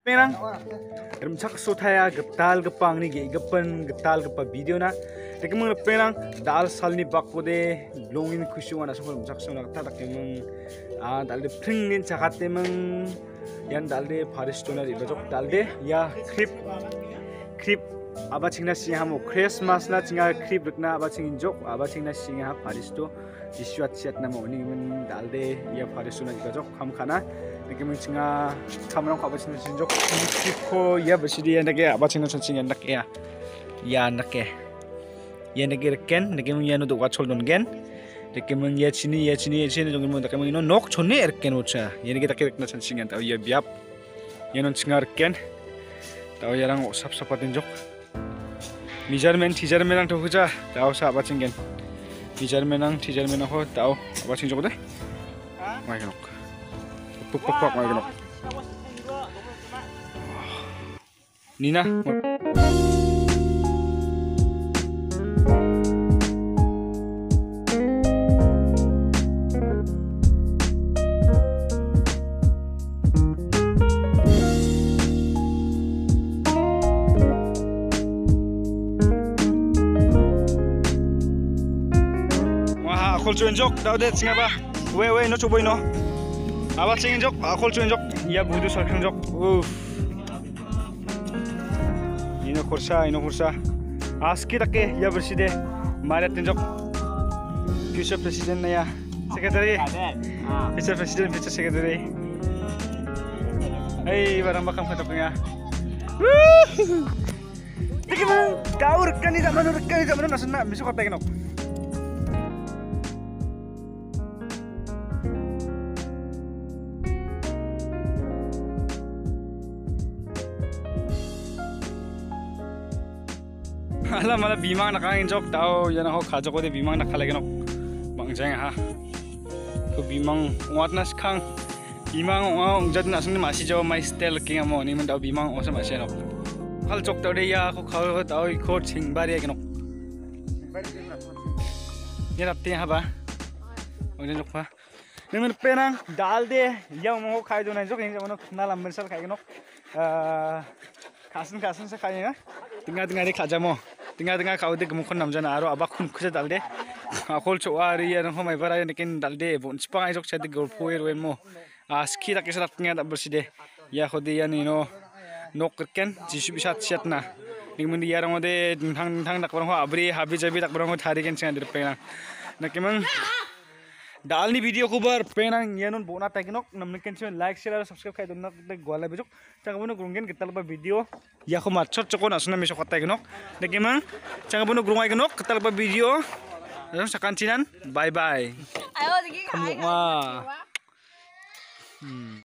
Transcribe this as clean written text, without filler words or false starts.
Perang, rumsak sotaya getal gepang ni gepan getal gepa video na. Dekemang perang dal sal ni bakode blongin kusuan asal rumsak sona kata dekemang dal de pring ni cakat emang yan dal de Paris tona ribajok dal de ya krip aba cingna singa mo Christmas na cinga krip rukna aba cingin aba cingna singa Paris to disuat siat na mo ni men dal de ya Paris tona ribajok kam kana. Dekemang cinga kamerang aba cingna sinjok ko ya besidi yan deke aba cingna sinjok yan deke ya deke yan deke reken dekemang yan untuk wachol don gen dekemang ya cini dongin mo dekemang ino nok chone reken ucha yan deke deke rekna sinjok yan tau ya biap yan on cinga reken tau yarang sap sapatin jok measurement ang to huja tau sa aba cingen measurement ang ho tau aba cing jok de mai kanok puk mai kanok Nina akol cuin jok tau det singa ba we no coboy no aba cingin jok akol cuin jok ya budu sarkang jok ino kursa aski take ya berside maret jok future president na ya secretary future president future secretary ay barang bakam katoknya Dikemang kau rekan ni zaman nasna besok apa kenok Alam malah bimang nakangin jok tau yan ako kajok ko de bimang nakalagin ok bangjang ha ko bimang wat nas kang bimang jad nas ni masih jauh mai style king amo ni man tau bimang osa masih nok kal jok tau de ya ko kau tau ko ching bari ya nok ni rapti ha ba ong jok pa ni man penang dal de yang mo khai do na jok ni jok na lam mersal khai nok kasan sa khai na tengah ni khaja mo tengah kau de gemukon namjana aro abak kun kuja dalde akol choari ya no mai bara nekin dalde bon spang ai jok chade gol poer wen mo aski tak kesat tengah tak berside ya khodi ya ni no nok ken jisu bisat siat na ning dia rang ode thang dak barang ho abri habi jabi tak barang ho thari ken chang dir pena nakemang dal ni video ko bar penang yanon bona taginok namne ken chen like share aro subscribe khai donna de gola bejok changabunu grungen ketal ba video ya ko matchot chokon asuna mi sokot taginok nakemang changabunu grungai ginok ketal ba video sakantinan bye bye ayo digi